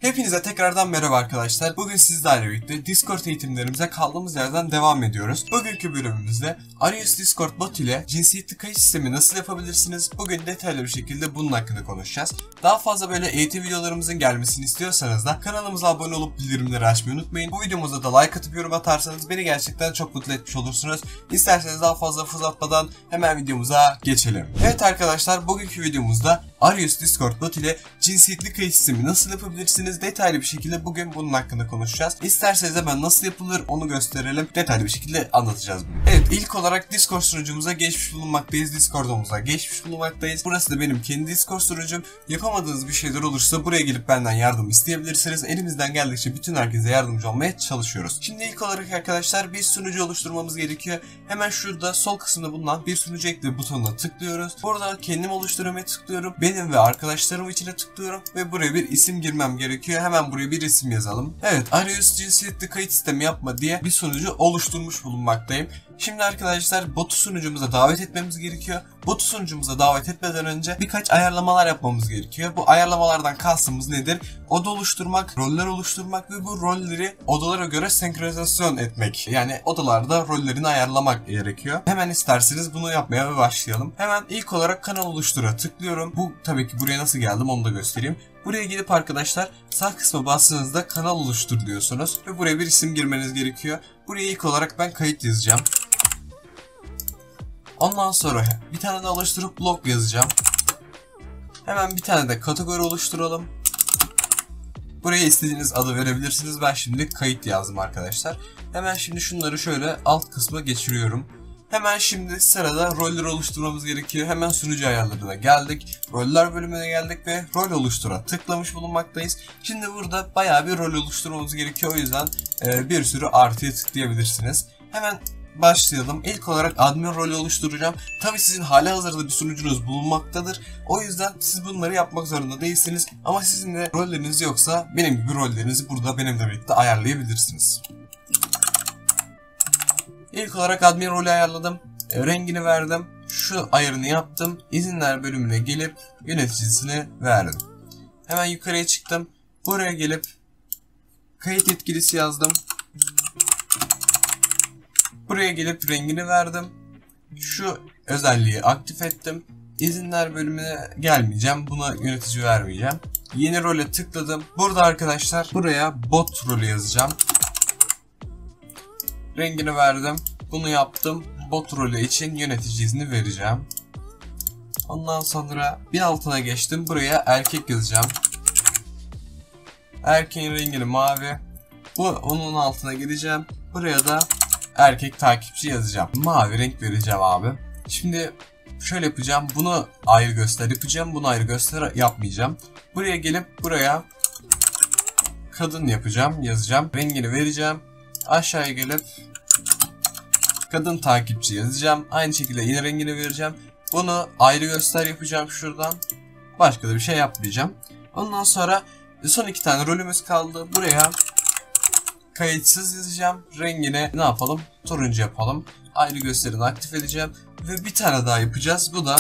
Hepinize tekrardan merhaba arkadaşlar. Bugün sizlerle birlikte Discord eğitimlerimize kaldığımız yerden devam ediyoruz. Bugünkü bölümümüzde Arius Discord bot ile cinsiyetli kayıt sistemi nasıl yapabilirsiniz? Bugün detaylı bir şekilde bunun hakkında konuşacağız. Daha fazla böyle eğitim videolarımızın gelmesini istiyorsanız da kanalımıza abone olup bildirimleri açmayı unutmayın. Bu videomuza da like atıp yorum atarsanız beni gerçekten çok mutlu etmiş olursunuz. İsterseniz daha fazla uzatmadan hemen videomuza geçelim. Evet arkadaşlar, bugünkü videomuzda Arius Discord bot ile cinsiyetli kayıt sistemi nasıl yapabilirsiniz? Detaylı bir şekilde bugün bunun hakkında konuşacağız. İsterseniz hemen nasıl yapılır onu gösterelim. Detaylı bir şekilde anlatacağız bunu. Evet, ilk olarak Discord sunucumuza geçmiş bulunmaktayız. Discord'umuza geçmiş bulunmaktayız. Burası da benim kendi Discord sunucum. Yapamadığınız bir şeyler olursa buraya gelip benden yardım isteyebilirsiniz. Elimizden geldikçe bütün herkese yardımcı olmaya çalışıyoruz. Şimdi ilk olarak arkadaşlar bir sunucu oluşturmamız gerekiyor. Hemen şurada sol kısımda bulunan bir sunucu ekle butonuna tıklıyoruz. Burada kendim oluşturmaya tıklıyorum. Benim ve arkadaşlarım içine tıklıyorum ve buraya bir isim girmem gerekiyor. Hemen buraya bir isim yazalım. Evet, Arius cinsiyetli kayıt sistemi yapma diye bir sunucu oluşturmuş bulunmaktayım. Şimdi arkadaşlar botu sunucumuza davet etmemiz gerekiyor. Botu sunucumuza davet etmeden önce birkaç ayarlamalar yapmamız gerekiyor. Bu ayarlamalardan kastımız nedir? Oda oluşturmak, roller oluşturmak ve bu rolleri odalara göre senkronizasyon etmek. Yani odalarda rollerini ayarlamak gerekiyor. Hemen isterseniz bunu yapmaya başlayalım. Hemen ilk olarak kanal oluştura tıklıyorum. Bu tabii ki buraya nasıl geldim onu da göstereyim. Buraya gelip arkadaşlar sağ kısma bastığınızda kanal oluştur diyorsunuz ve buraya bir isim girmeniz gerekiyor. Buraya ilk olarak ben kayıt yazacağım. Ondan sonra bir tane de oluşturup blog yazacağım. Hemen bir tane de kategori oluşturalım. Buraya istediğiniz adı verebilirsiniz. Ben şimdi kayıt yazdım arkadaşlar. Hemen şimdi şunları şöyle alt kısma geçiriyorum. Hemen şimdi sırada roller oluşturmamız gerekiyor. Hemen sunucu ayarlarına geldik. Roller bölümüne geldik ve rol oluştura tıklamış bulunmaktayız. Şimdi burada bayağı bir rol oluşturmamız gerekiyor. O yüzden bir sürü artıya tıklayabilirsiniz. Hemen başlayalım. İlk olarak admin rolü oluşturacağım. Tabi sizin halihazırda bir sunucunuz bulunmaktadır. O yüzden siz bunları yapmak zorunda değilsiniz. Ama sizin de rolleriniz yoksa benim gibi rollerinizi burada benimle birlikte ayarlayabilirsiniz. İlk olarak admin rolü ayarladım. Rengini verdim. Şu ayarını yaptım. İzinler bölümüne gelip yöneticisini verdim. Hemen yukarıya çıktım. Buraya gelip kayıt yetkilisi yazdım. Buraya gelip rengini verdim. Şu özelliği aktif ettim. İzinler bölümüne gelmeyeceğim. Buna yönetici vermeyeceğim. Yeni role tıkladım. Burada arkadaşlar buraya bot rolü yazacağım. Rengini verdim. Bunu yaptım. Bot rolü için yönetici izni vereceğim. Ondan sonra bir altına geçtim. Buraya erkek yazacağım. Erkeğin rengini mavi. Onun altına gideceğim. Buraya da erkek takipçi yazacağım. Mavi renk vereceğim abi. Şimdi şöyle yapacağım. Bunu ayrı göster yapacağım. Bunu ayrı göster yapmayacağım. Buraya gelip buraya kadın yapacağım. Yazacağım. Rengini vereceğim. Aşağıya gelip kadın takipçi yazacağım. Aynı şekilde yine rengini vereceğim. Bunu ayrı göster yapacağım şuradan. Başka da bir şey yapmayacağım. Ondan sonra son iki tane rolümüz kaldı. Buraya kayıtsız yazacağım. Rengini ne yapalım? Turuncu yapalım. Ayrı gösterini aktif edeceğim. Ve bir tane daha yapacağız. Bu da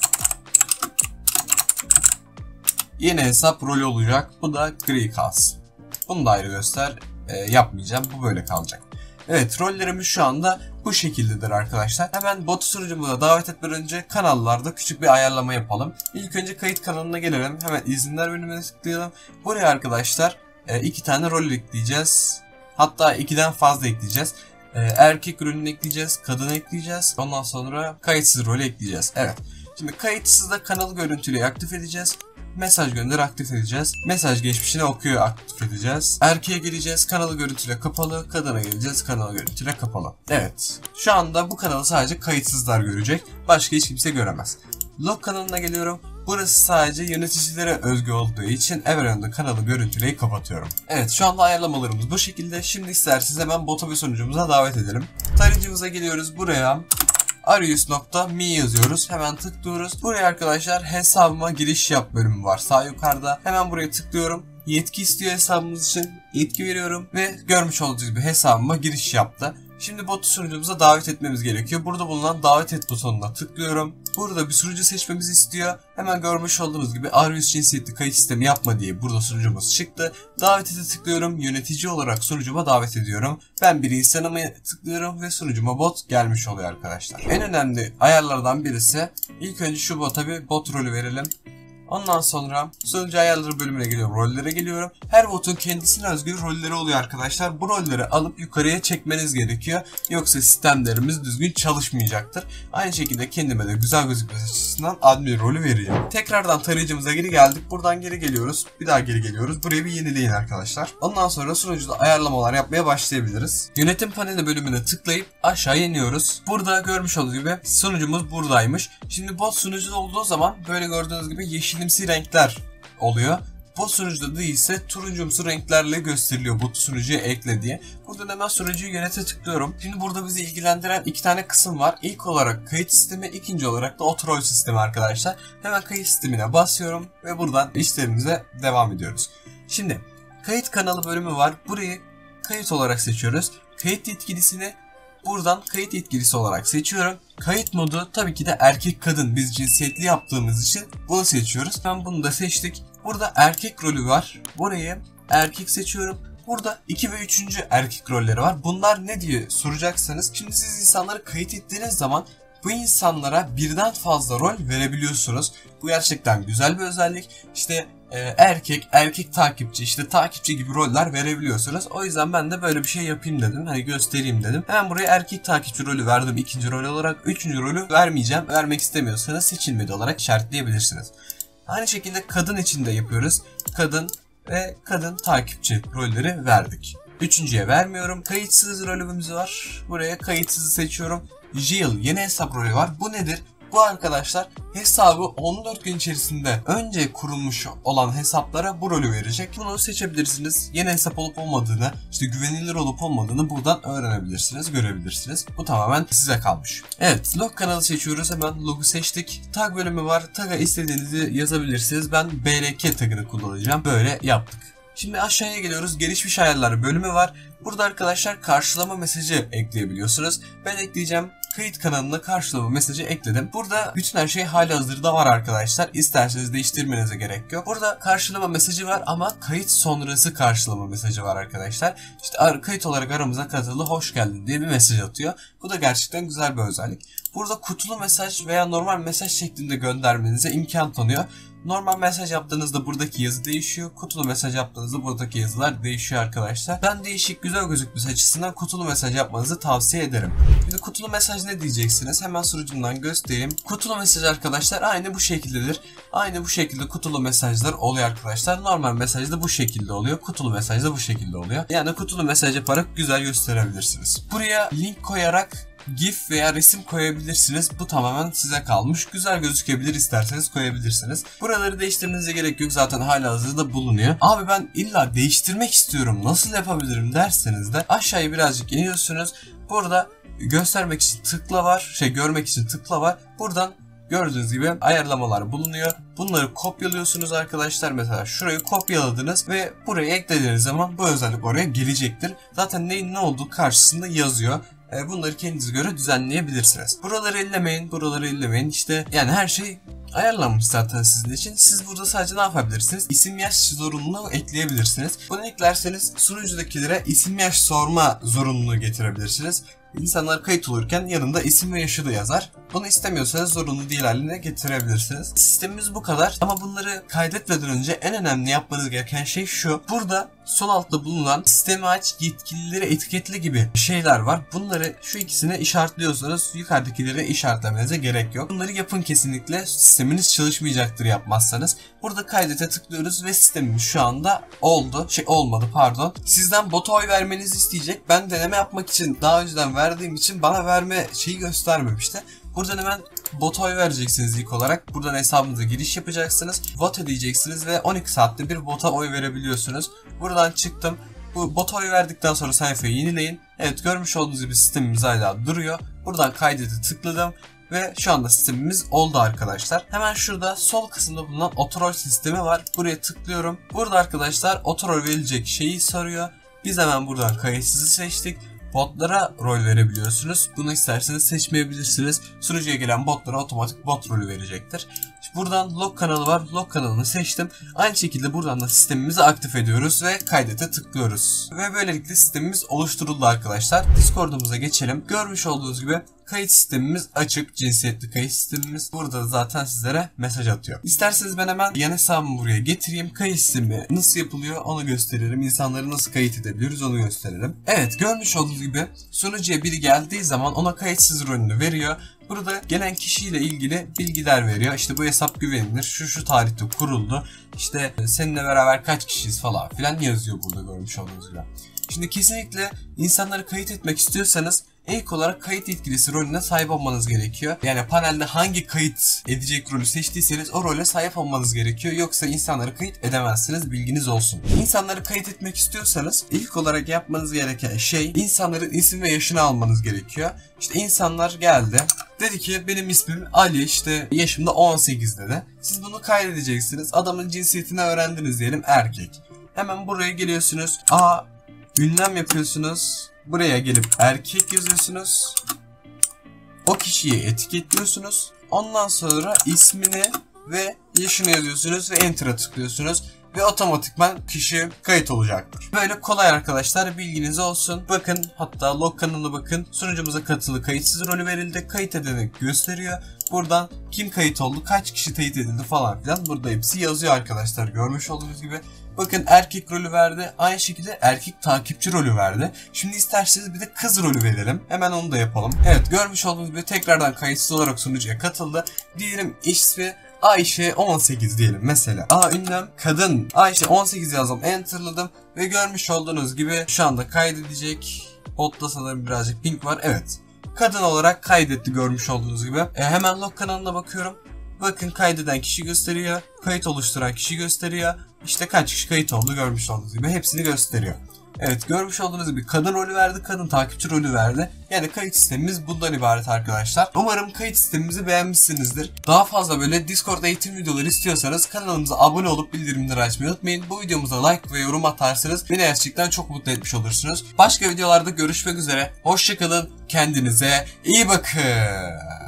yeni hesap rolü olacak. Bu da gri kalsın. Bunu da ayrı göster yapmayacağım. Bu böyle kalacak. Evet, rollerimiz şu anda bu şekildedir arkadaşlar. Hemen bot sunucumuza davet etmeden önce kanallarda küçük bir ayarlama yapalım. İlk önce kayıt kanalına gelelim. Hemen izinler bölümüne tıklayalım. Buraya arkadaşlar iki tane rol ekleyeceğiz. Hatta 2'den fazla ekleyeceğiz. Erkek rolünü ekleyeceğiz, kadın ekleyeceğiz. Ondan sonra kayıtsız rolü ekleyeceğiz. Evet. Şimdi kayıtsızda kanalı görüntüleri aktif edeceğiz. Mesaj gönder aktif edeceğiz. Mesaj geçmişine okuyor aktif edeceğiz. Erkeğe geleceğiz. Kanalı görüntüle kapalı. Kadına geleceğiz. Kanalı görüntüle kapalı. Evet. Şu anda bu kanalı sadece kayıtsızlar görecek. Başka hiç kimse göremez. Log kanalına geliyorum. Burası sadece yöneticilere özgü olduğu için Evernote kanalı görüntüleyi kapatıyorum. Evet, şu anda ayarlamalarımız bu şekilde. Şimdi isterseniz hemen bota ve sunucumuza davet edelim. Tarayıcımıza geliyoruz. Buraya Arius.me yazıyoruz. Hemen tıklıyoruz. Buraya arkadaşlar hesabıma giriş yap bölümü var. Sağ yukarıda. Hemen buraya tıklıyorum. Yetki istiyor hesabımız için. Yetki veriyorum ve görmüş olduğunuz gibi hesabıma giriş yaptı. Şimdi botu sunucumuza davet etmemiz gerekiyor. Burada bulunan davet et butonuna tıklıyorum. Burada bir sunucu seçmemizi istiyor. Hemen görmüş olduğunuz gibi Arius cinsiyetli kayıt sistemi yapma diye burada sunucumuz çıktı. Davet ete tıklıyorum. Yönetici olarak sunucuma davet ediyorum. Ben bir insanıma tıklıyorum ve sunucuma bot gelmiş oluyor arkadaşlar. En önemli ayarlardan birisi, ilk önce şu bota bir bot rolü verelim. Ondan sonra sunucu ayarları bölümüne geliyorum. Rollere geliyorum. Her botun kendisine özgü rolleri oluyor arkadaşlar. Bu rolleri alıp yukarıya çekmeniz gerekiyor. Yoksa sistemlerimiz düzgün çalışmayacaktır. Aynı şekilde kendime de güzel gözükmesi açısından admin rolü vereceğim. Tekrardan tarayıcımıza geri geldik. Buradan geri geliyoruz. Bir daha geri geliyoruz. Burayı bir yenileyin arkadaşlar. Ondan sonra sunucuda ayarlamalar yapmaya başlayabiliriz. Yönetim paneli bölümüne tıklayıp aşağı iniyoruz. Burada görmüş olduğunuz gibi sunucumuz buradaymış. Şimdi bot sunucuda olduğu zaman böyle gördüğünüz gibi yeşilimsi renkler oluyor. Bot sunucuda değilse turuncumsu renklerle gösteriliyor bot sunucuya ekle diye. Buradan hemen sunucuyu yönete tıklıyorum. Şimdi burada bizi ilgilendiren iki tane kısım var. İlk olarak kayıt sistemi, ikinci olarak da otorol sistemi arkadaşlar. Hemen kayıt sistemine basıyorum ve buradan işlerimize devam ediyoruz. Şimdi kayıt kanalı bölümü var. Burayı kayıt olarak seçiyoruz. Kayıt yetkilisini buradan kayıt yetkilisi olarak seçiyorum. Kayıt modu tabii ki de erkek kadın, biz cinsiyetli yaptığımız için bunu seçiyoruz. Ben bunu da seçtik. Burada erkek rolü var. Burayı erkek seçiyorum. Burada 2 ve 3. erkek rolleri var. Bunlar ne diye soracaksanız, şimdi siz insanları kayıt ettiğiniz zaman bu insanlara birden fazla rol verebiliyorsunuz. Bu gerçekten güzel bir özellik. İşte erkek takipçi, işte takipçi gibi roller verebiliyorsunuz. O yüzden ben de böyle bir şey yapayım dedim. Hani göstereyim dedim. Hemen buraya erkek takipçi rolü verdim ikinci rol olarak. Üçüncü rolü vermeyeceğim. Vermek istemiyorsanız seçilmedi olarak işaretleyebilirsiniz. Aynı şekilde kadın için de yapıyoruz. Kadın ve kadın takipçi rolleri verdik. Üçüncüye vermiyorum. Kayıtsız rolümüz var. Buraya kayıtsızı seçiyorum. Jail yeni hesap rolü var. Bu nedir? Bu arkadaşlar hesabı 14 gün içerisinde önce kurulmuş olan hesaplara bu rolü verecek. Bunu seçebilirsiniz. Yeni hesap olup olmadığını, işte güvenilir olup olmadığını buradan öğrenebilirsiniz, görebilirsiniz. Bu tamamen size kalmış. Evet, log kanalı seçiyoruz. Hemen logu seçtik. Tag bölümü var. Tag'a istediğinizi yazabilirsiniz. Ben BLK tagını kullanacağım. Böyle yaptık. Şimdi aşağıya geliyoruz. Gelişmiş ayarlar bölümü var. Burada arkadaşlar karşılama mesajı ekleyebiliyorsunuz. Ben ekleyeceğim. Kayıt kanalına karşılama mesajı ekledim. Burada bütün her şey halihazırda var arkadaşlar. İsterseniz değiştirmenize gerek yok. Burada karşılama mesajı var ama kayıt sonrası karşılama mesajı var arkadaşlar. İşte kayıt olarak aramıza katıldı, hoş geldin diye bir mesaj atıyor. Bu da gerçekten güzel bir özellik. Burada kutulu mesaj veya normal mesaj şeklinde göndermenize imkan tanıyor. Normal mesaj yaptığınızda buradaki yazı değişiyor. Kutulu mesaj yaptığınızda buradaki yazılar değişiyor arkadaşlar. Ben değişik güzel gözükmesi açısından kutulu mesaj yapmanızı tavsiye ederim. Şimdi kutulu mesaj ne diyeceksiniz? Hemen sunucumdan göstereyim. Kutulu mesaj arkadaşlar aynı bu şekildedir. Aynı bu şekilde kutulu mesajlar oluyor arkadaşlar. Normal mesaj da bu şekilde oluyor. Kutulu mesaj da bu şekilde oluyor. Yani kutulu mesaj yaparak güzel gösterebilirsiniz. Buraya link koyarak GIF veya resim koyabilirsiniz. Bu tamamen size kalmış. Güzel gözükebilir, isterseniz koyabilirsiniz. Buraları değiştirmenize gerek yok. Zaten halihazırda bulunuyor. Abi ben illa değiştirmek istiyorum, nasıl yapabilirim derseniz de aşağıya birazcık iniyorsunuz. Burada göstermek için tıkla var. Görmek için tıkla var. Buradan gördüğünüz gibi ayarlamalar bulunuyor. Bunları kopyalıyorsunuz arkadaşlar. Mesela şurayı kopyaladınız ve buraya eklediğiniz zaman bu özellik oraya gelecektir. Zaten neyin ne olduğu karşısında yazıyor. Bunları kendinize göre düzenleyebilirsiniz. Buraları ellemeyin, buraları ellemeyin. İşte yani her şey ayarlanmış zaten sizin için. Siz burada sadece ne yapabilirsiniz? İsim yaş zorunluluğu ekleyebilirsiniz. Bunu eklerseniz sunucudakilere isim yaş sorma zorunluluğu getirebilirsiniz. İnsanlar kayıt olurken yanında isim ve yaşı da yazar. Bunu istemiyorsanız zorunlu değil haline getirebilirsiniz. Sistemimiz bu kadar ama bunları kaydetmeden önce en önemli yapmanız gereken şey şu. Burada sol altta bulunan sistemi aç, yetkilileri etiketle gibi şeyler var. Bunları şu ikisine işaretliyorsanız yukarıdakileri işaretlemenize gerek yok. Bunları yapın kesinlikle. Sisteminiz çalışmayacaktır yapmazsanız. Burada kaydete tıklıyoruz ve sistemimiz şu anda olmadı pardon. Sizden bota oy vermenizi isteyecek. Ben deneme yapmak için daha önceden verdiğim için bana verme şeyi göstermemişti. Buradan hemen bota oy vereceksiniz ilk olarak. Buradan hesabınıza giriş yapacaksınız. Vote diyeceksiniz ve 12 saatte bir bota oy verebiliyorsunuz. Buradan çıktım. Bu bota oy verdikten sonra sayfayı yenileyin. Evet, görmüş olduğunuz gibi sistemimiz hala duruyor. Buradan kaydete tıkladım. Ve şu anda sistemimiz oldu arkadaşlar. Hemen şurada sol kısımda bulunan otorol sistemi var. Buraya tıklıyorum. Burada arkadaşlar otorol verilecek şeyi soruyor. Biz hemen buradan kayıtsızı seçtik. botlara rol verebiliyorsunuz. Bunu isterseniz seçmeyebilirsiniz. Sunucuya gelen botlara otomatik bot rolü verecektir. Buradan log kanalı var. Log kanalını seçtim. Aynı şekilde buradan da sistemimizi aktif ediyoruz ve kaydete tıklıyoruz. Ve böylelikle sistemimiz oluşturuldu arkadaşlar. Discord'umuza geçelim. Görmüş olduğunuz gibi kayıt sistemimiz açık. Cinsiyetli kayıt sistemimiz. Burada da zaten sizlere mesaj atıyor. İsterseniz ben hemen yan hesabımı buraya getireyim. Kayıt sistemi nasıl yapılıyor onu gösteririm. İnsanları nasıl kayıt edebiliriz onu gösterelim. Evet, görmüş olduğunuz gibi sunucuya biri geldiği zaman ona kayıtsız rolünü veriyor. Burada gelen kişiyle ilgili bilgiler veriyor. İşte bu hesap güvenilir. Şu tarihte kuruldu. İşte seninle beraber kaç kişiyiz falan filan yazıyor burada görmüş olduğunuz gibi. Şimdi kesinlikle insanları kayıt etmek istiyorsanız ilk olarak kayıt yetkilisi rolüne sahip olmanız gerekiyor. Yani panelde hangi kayıt edecek rolü seçtiyseniz o role sahip olmanız gerekiyor. Yoksa insanları kayıt edemezsiniz, bilginiz olsun. İnsanları kayıt etmek istiyorsanız ilk olarak yapmanız gereken şey insanların isim ve yaşını almanız gerekiyor. İşte insanlar geldi. Dedi ki benim ismim Ali, işte yaşım da 18 dedi. Siz bunu kaydedeceksiniz. Adamın cinsiyetini öğrendiniz diyelim, erkek. Hemen buraya geliyorsunuz. Ünlem yapıyorsunuz. Buraya gelip erkek yazıyorsunuz. O kişiyi etiketliyorsunuz. Ondan sonra ismini ve yaşını yazıyorsunuz ve Enter'a tıklıyorsunuz. Ve otomatikman kişi kayıt olacaktır. Böyle kolay arkadaşlar, bilginiz olsun. Bakın, hatta log kanalına bakın. Sunucumuza katılı kayıtsız rolü verildi. Kayıt edeni gösteriyor. Buradan kim kayıt oldu, kaç kişi kayıt edildi falan filan. Burada hepsi yazıyor arkadaşlar, görmüş olduğunuz gibi. Bakın, erkek rolü verdi. Aynı şekilde erkek takipçi rolü verdi. Şimdi isterseniz bir de kız rolü verelim. Hemen onu da yapalım. Evet, görmüş olduğunuz gibi tekrardan kayıtsız olarak sunucuya katıldı. Diyelim ismi Ayşe 18 diyelim mesela. Ünlem kadın. Ayşe 18 yazdım. Enter'ladım. Ve görmüş olduğunuz gibi şu anda kaydedecek. Botta sanırım birazcık ping var. Evet. Kadın olarak kaydetti görmüş olduğunuz gibi. Hemen log kanalına bakıyorum. Bakın, kaydeden kişi gösteriyor. Kayıt oluşturan kişi gösteriyor. İşte kaç kişi kayıt oldu görmüş olduğunuz gibi. Hepsini gösteriyor. Evet, görmüş olduğunuz gibi kadın rolü verdi, kadın takipçi rolü verdi. Yani kayıt sistemimiz bundan ibaret arkadaşlar. Umarım kayıt sistemimizi beğenmişsinizdir. Daha fazla böyle Discord eğitim videoları istiyorsanız kanalımıza abone olup bildirimleri açmayı unutmayın. Bu videomuza like ve yorum atarsanız beni gerçekten çok mutlu etmiş olursunuz. Başka videolarda görüşmek üzere. Hoşçakalın. Kendinize iyi bakın.